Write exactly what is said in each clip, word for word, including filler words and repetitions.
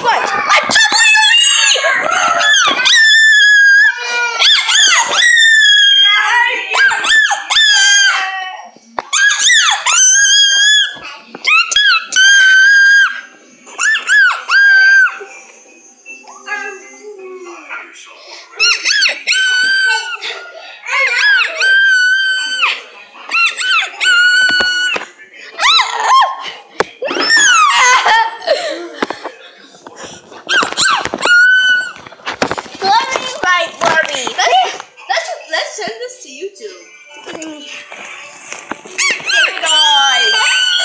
fight! A W E! Send this to YouTube. Guys!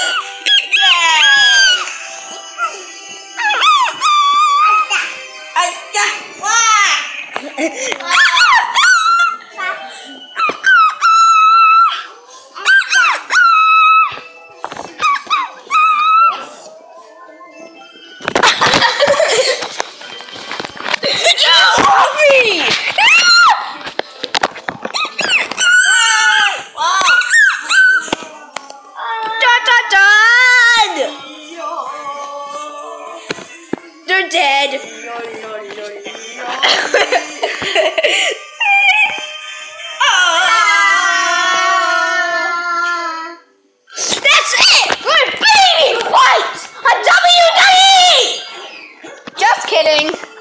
They're dead. No, no, no, no. That's it for baby fight on W W E. Just kidding.